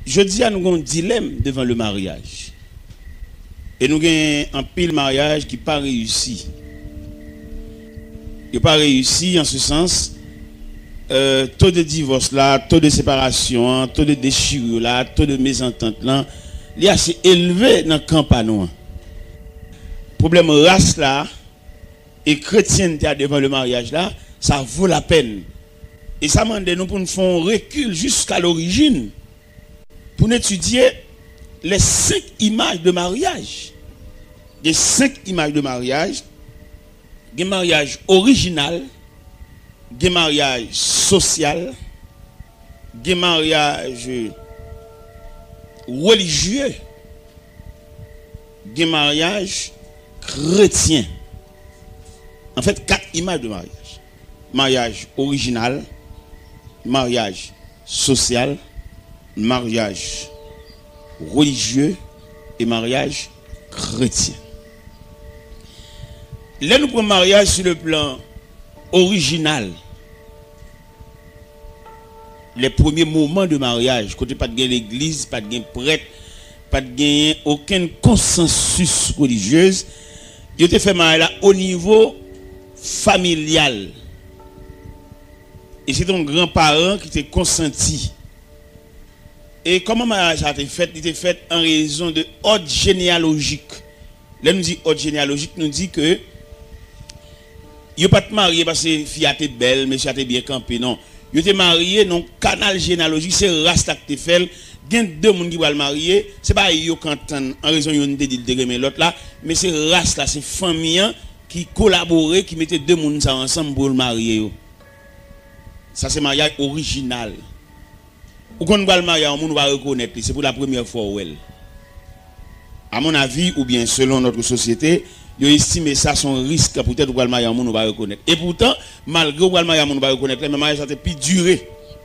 je dis à nous avons un dilemme devant le mariage. Et nous avons un pile mariage qui n'a pas réussi. Il n'a pas réussi en ce sens. Taux de divorce là, taux de séparation, taux de déchirure là, taux de mésentente là, il est assez élevé dans le campagne. Problème race là et chrétienté devant le mariage là, ça vaut la peine. Et ça demande nous pour nous faire un recul jusqu'à l'origine pour étudier les 5 images de mariage. Les 5 images de mariage, des mariage original, des mariage social, des mariage religieux, des mariage chrétien. En fait, 4 images de mariage. Mariage original, mariage social, mariage religieux et mariage chrétien. Là, nous prenons mariage sur le plan original. Les premiers moments de mariage, côté pas de l'église, pas de prêtre, pas de aucun consensus religieux, il était fait mariage au niveau familial. Et c'est ton grand-parent qui t'a consenti. Et comment le mariage a été fait? Il était fait en raison de ordre généalogique. Là, nous dit ordre généalogique, nous dit que il n'est pas marié parce que fille a été belle, monsieur a été bien campé. Non. Il était marié dans le canal généalogique, c'est race qui fait. Il y a 2 personnes qui vont le marier. Ce n'est pas eux qui en raison de de l'autre là, mais c'est race là, c'est famille qui collaborait, qui mettait 2 personnes ensemble pour le marier. Ça, c'est mariage original. Ou quand on va le marier, on va reconnaître, c'est pour la première fois. À mon avis, ou bien selon notre société, ils estiment ça son risque pour peut-être le marier, on va reconnaître. Et pourtant, malgré le mariage, on va reconnaître, mais le mariage a été plus duré.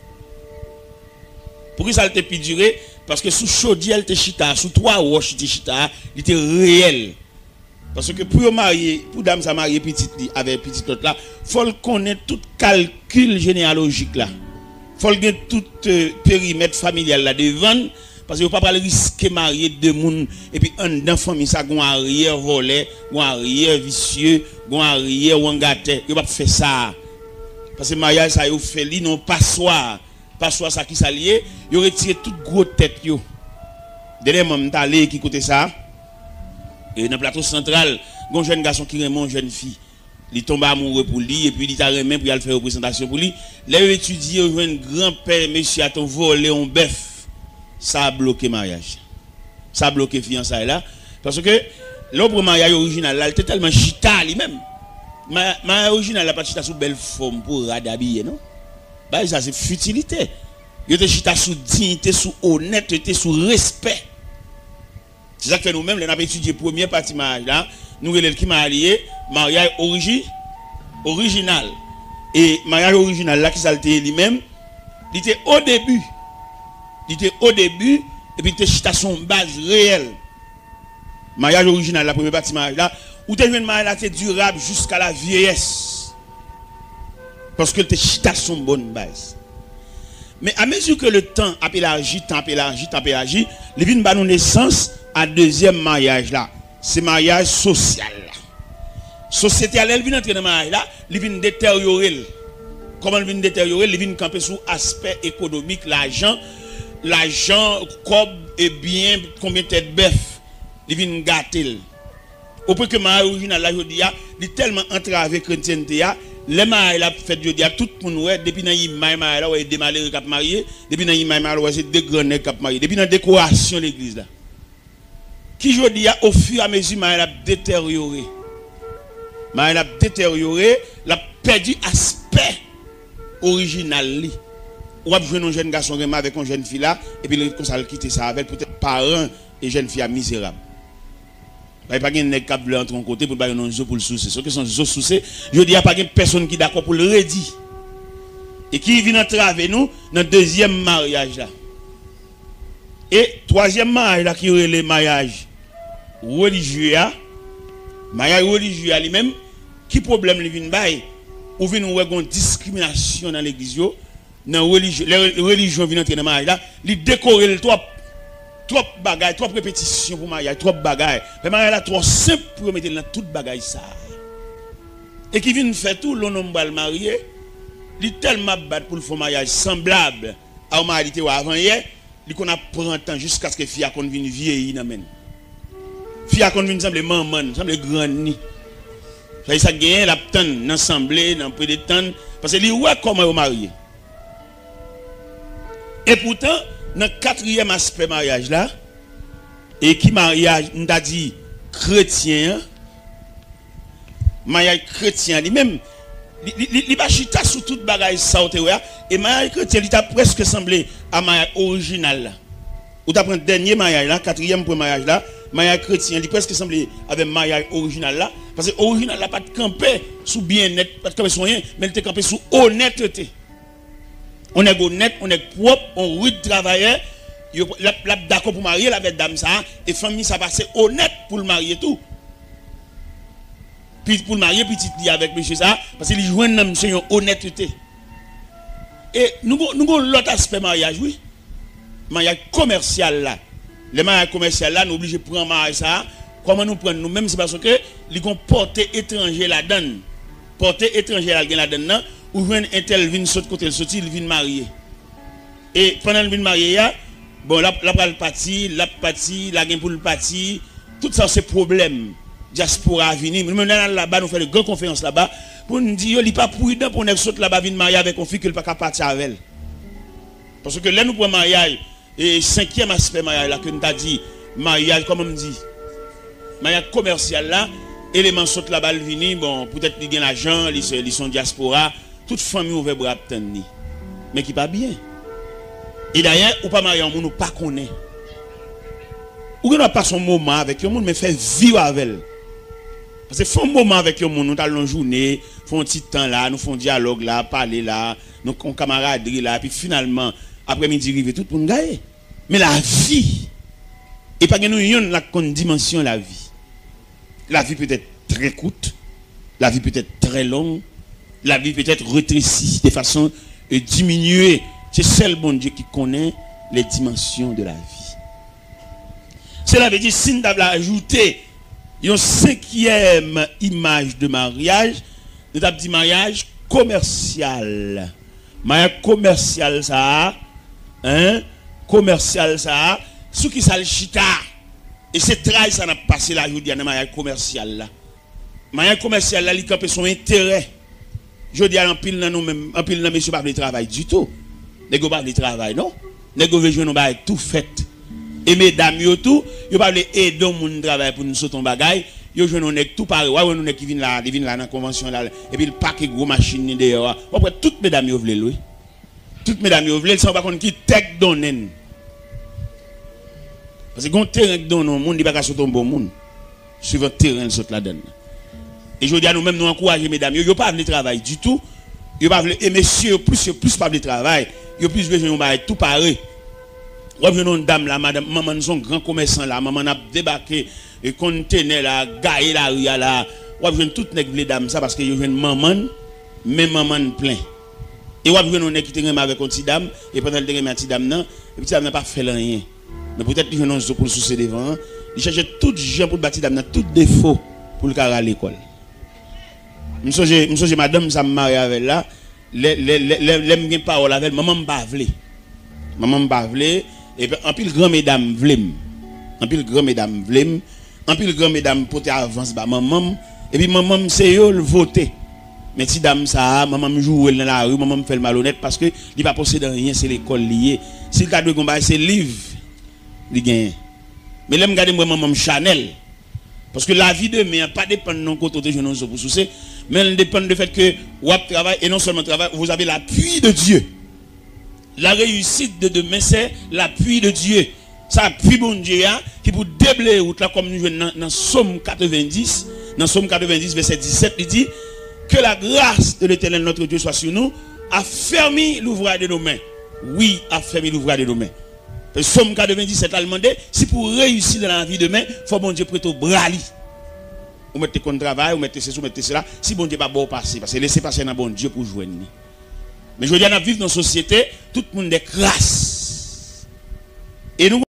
Pourquoi ça a été plus duré? Parce que sous chaudière, il chita, sous 3 roches, il chita, il était réel. Parce que pour marier, pour dame ça marier petite avec petite autre là, faut connaître tout calcul généalogique là. Faut connaître tout périmètre familial là devant parce que vous pas pas risquer marier 2 personnes et puis un dans famille ça gon arrière volé, gon arrière vicieux, gon arrière wangaté, vous pas faire ça. Parce que mariage ça yo fait li non passoire. Passoire ça qui s'allié, yo retire toute gros tête yo. Dernièrement m't'allé qui côté ça. Et dans le plateau central, un jeune garçon qui aime une jeune fille. Il tombe amoureux pour lui et puis il t'a remis pour aller faire une représentation pour lui. Là, il étudie, il un grand-père, monsieur, a ton volé un bœuf. Ça a bloqué le mariage. Ça a bloqué le fiançailles là. Parce que l'autre mariage original, là, il était tellement chita lui-même. Mariage original, là, pas chita sous belle forme pour radhabiller, non? Bah, ça, c'est futilité. Il était chita sous dignité, sous honnêteté, sous respect. C'est ça que nous-mêmes, nous avons étudié la première partie de mariage là. Nous avons qui marié, mariage original. Et mariage original là, qui s'alté lui-même, il était au début. Il était au début, et puis il était son base réelle. Mariage original, la première partie de mariage là, où tu as un mariage là, durable jusqu'à la vieillesse. Parce que tu as son bonne base. Mais à mesure que le temps a élargi, il vient de nous naissance à deuxième mariage là. C'est mariage social là. Société elle vient entrer dans mariage là, il vient détériorer. Comment il vient détériorer? Il vient camper sous aspect économique, l'argent, cob et bien combien de têtes bœuf, il vient gâter. Au point que mariage original là, il est tellement entravé chrétienté. Les mariages là fait je dis à tout le monde depuis dans y mariage là ouais des malheureux qui marié depuis dans y mariage là c'est des grands nèg qui marié depuis dans décoration l'église là qui je dis au fur et à mesure mariage a détérioré l'a perdu aspect original li ou a jouer un jeune garçon avec une jeune fille là et puis comme ça quitter ça avec peut-être parents et jeune fille misérable. Il n'y a pas de nèg qui entre un côté pour un zo pour le souci. Ce que sont zo souci, je dis il n'y a pas de personne qui est d'accord pour le redire. Et qui vient entraver nous dans le deuxième mariage là. Et troisième mariage là qui est le mariage religieux. Mariage religieux lui-même, qui problème lui vient bail ou vient nous une discrimination dans l'église yo. dans les religions viennent entrer dans le mariage là, ils décorent le trop bagaille, trop répétition pour mariage, trop bagaille. Le mariage là trop simple pour mettre dans toute bagaille ça. Et qui vient faire tout l'on va le marier, il tellement battre pour le faire mariage semblable à un mariage qui avant hier, il qu'on a prend temps jusqu'à ce que fille qu'on vienne vieillir dans men. Fille qu'on vienne semble maman, semble grand ni. Ça gagne la tante l'assemblée dans peu de temps parce que il ouais comment on marier. Et pourtant dans le quatrième aspect mariage là, et qui mariage, on t'a dit chrétien, mariage chrétien lui-même, il va chita sur toute bagaille ça et mariage chrétien, il t'a presque semblé à mariage original là. Ou t'as pris dernier mariage là, quatrième pour mariage là, mariage chrétien, il presque semblé avec mariage original là, parce que original là pas de camper sous bien-être, pas de camper sous rien, mais il était campé sous honnêteté. On est honnête, on est propre, on rude travailleur, d'accord pour marier avec dame ça, et famille ça passe honnête pour le marier tout. Puis pour le marier petit avec monsieur ça, parce qu'il joue un homme c'est une honnêteté. Et nous avons l'autre aspect mariage, oui. Mariage commercial là. Le mariage commercial là, nous obligés de prendre mariage ça. Comment nous prendre nous-mêmes, c'est parce que les portée étranger là-dedans. Portée étranger là-dedans. Ou vient un tel vient sauter côté sorti, il vient marier. Et pendant qu'il vient marier, bon la partie, la gain pour le parti, tout ça c'est problème. Diaspora venir, nous maintenant là-bas nous fait de grandes conférences là-bas pour nous dire il pas prudent pour nous sauter là-bas venir marier avec une fille qui pas capable partir avec elle. Parce que là nous pour mariage et cinquième aspect mariage là que nous t'a dit mariage comme on dit. Mariage commercial là, élément saute là-bas venir bon peut-être il gagne l'argent, ils sont diaspora. Toute famille ouvert bras tenir mais qui pas bien. Et d'ailleurs ou pas marier un monde ou pas connaît. Ou qu'on n'a pas son moment avec un monde mais fait vivre avec elle. Parce que font un moment avec un monde, nous allons journée, font un petit temps là, nous font dialogue là, parler là, nous on camaraderie là puis finalement après-midi arrive tout pour nous gagner. Mais la vie et pas que nous ayons la dimension la vie. La vie peut être très courte, la vie peut être très longue. La vie peut être rétrécie de façon diminuée. C'est seul bon Dieu qui connaît les dimensions de la vie. Cela veut dire, si nous avons ajouté une cinquième image de mariage, nous avons dit mariage commercial. Mariage commercial, ça, hein? Commercial, ça, ce qui ça le chita. Et c'est très ça n'a passé la journée dans le mariage commercial là. Mariage commercial là, il campe son intérêt. Je dis à un pile dans nous-mêmes, un pile dans monsieur pas de travail du tout. Nego pas de travail, non? Nego veut jouer nous ba tout fait. Et mesdames yo tout, yo pas aider moun travail pour nous sauter un bagage, yo joue nous nek tout pareil. Ouais nous nek qui viennent là dans convention là et puis le paquet gros machine dehors. Après toutes mesdames yo veulent louer. Toutes mesdames yo veulent sans pas qu'on qui tech donnen. Parce que gon terrain donnon monde il pas sauter un bon monde. Suivant terrain saute là-dedans. Et je dis à nous-mêmes, nous encourager mesdames, ils ne pas venir travailler du tout. Ils pas venir, et messieurs, plus pas venir travailler. Ils plus besoin de tout pareil. Ou bien une dame là, madame, maman, nous sommes grands commerçants là, maman a débarqué, et conteneur là, gaillé la rue là. Ou bien toutes les dames ça parce que ils viennent maman, mais maman plein. Et ou bien on est qui te avec une petite dame, et pendant le te une petite dame, non, et petite dame n'a pas fait rien. Mais peut-être qu'ils viennent pour le souci devant, ils cherchent tout gens pour bâtir dame, tout défaut pour le carré à l'école. Monsieur madame ça me marie avec là l'aime bien parole avec maman m'bavle et en pile grand mesdames vlem en pile grand mesdames porter avance ba maman et puis maman c'est yo le voter mais si dame ça maman me joue dans la rue maman me fait le malhonnête parce que il pas posséder rien c'est l'école lié s'il cadre combat c'est livre il gagne mais l'aime garder moi maman Chanel parce que la vie de demain pas dépend de non côté de nous pour soucier mais elle dépend du fait que vous travaillez et non seulement travail, vous avez l'appui de Dieu. La réussite de demain, c'est l'appui de Dieu. Ça appui bon Dieu qui pour déblayer route là comme nous jouons dans Somme 90, dans Somme 90 verset 17, il dit que la grâce de l'Éternel notre Dieu soit sur nous, affermit l'ouvrage de nos mains. Oui, affermit l'ouvrage de nos mains. Le Somme 97 a demandé si pour réussir dans la vie demain, il faut bon Dieu prêter au bras. Vous mettez contre travail, vous mettez ceci, vous mettez cela. Si bon Dieu pas bon passer, parce que laissez passer dans bon Dieu pour joindre. Mais je veux dire, nous vivons dans une société, tout le monde est crasse. Et nous